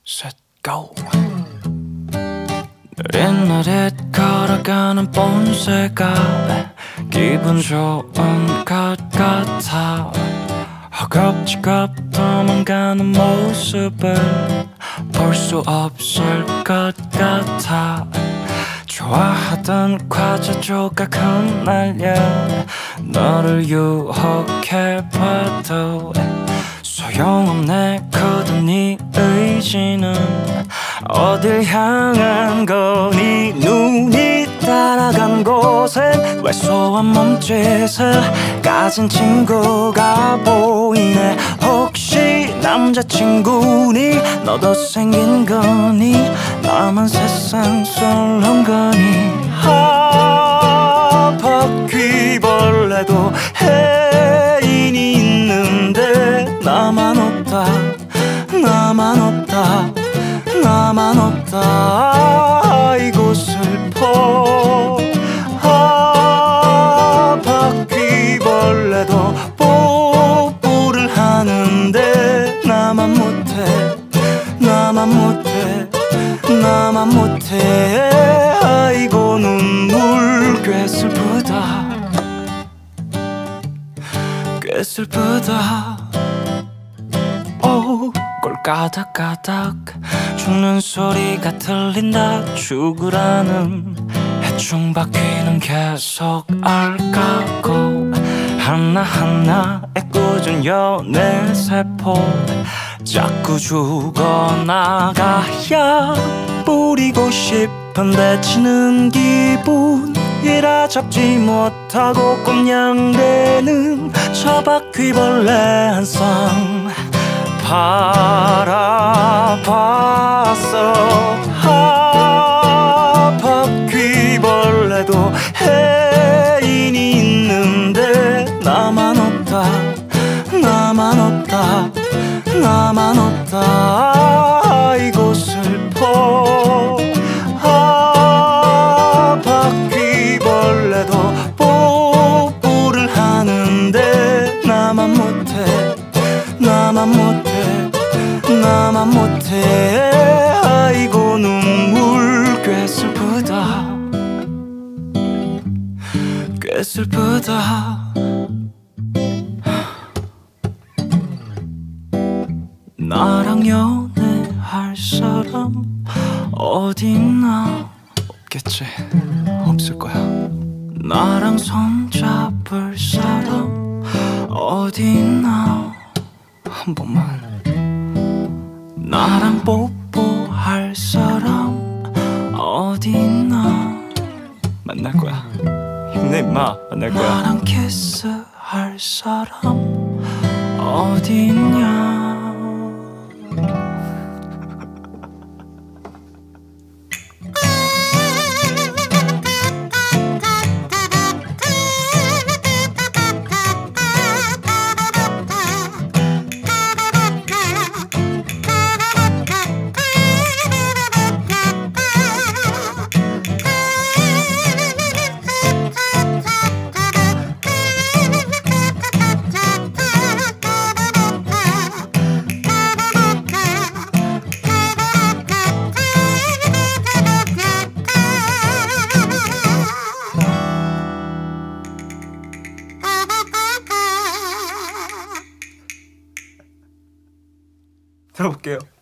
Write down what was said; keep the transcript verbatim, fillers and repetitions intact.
셋, 고! 느릿느릿 걸어가는 본새가 기분 좋은 것 같아. 허겁지겁 도망가는 모습을 볼 수 없을 것 같아. 좋아하던 과자 조각 흩날려 너를 유혹해봐도 소용없네. 굳은 네 의지는 어딜 향한 거니. 눈이 따라간 곳엔 왜소한 몸짓을 가진 친구가 보이네. 혹시 남자친구니? 너도 생긴 거니? 나만 세상 솔로인 거니? 아, 바퀴벌레도 해인이 있는데 나만 없다, 나만 없다, 나만 없다. 아이고 슬퍼. 아, 바퀴벌레도 뽀뽀를 하는데 나만 못해, 나만 못해, 나만 못해. 아이고 눈물 꽤 슬프다, 꽤 슬프다. 오, 꼴까닥까닥 죽는 소리가 들린다. 죽으라는 해충바퀴는 계속 앓고 하나하나 애꿎은 연애세포 자꾸 죽어나가야 뿌리고 싶은데 지는 기분이라 잡지 못하고 꼼냥대는 저 바퀴벌레 한 쌍 바라봤어. 아, 바퀴벌레도 해인이 있는데 나만 없다, 나만 없다, 나만 없다. 아이고 슬퍼. 아, 바퀴벌레도 뽀뽀를 하는데 나만 못해, 나만 못해, 나만 못해. 아이고 눈물 꽤 슬프다, 꽤 슬프다. 나랑 연애할 사람 어딨나? 없겠지, 없을 거야. 나랑 손잡을 사람 어딨나? 한 번만. 나랑 뽀뽀할 사람 어딨나? 만날 거야. 힘내 임마, 만날 거야. 나랑 키스할 사람 어딨냐? 들어볼게요.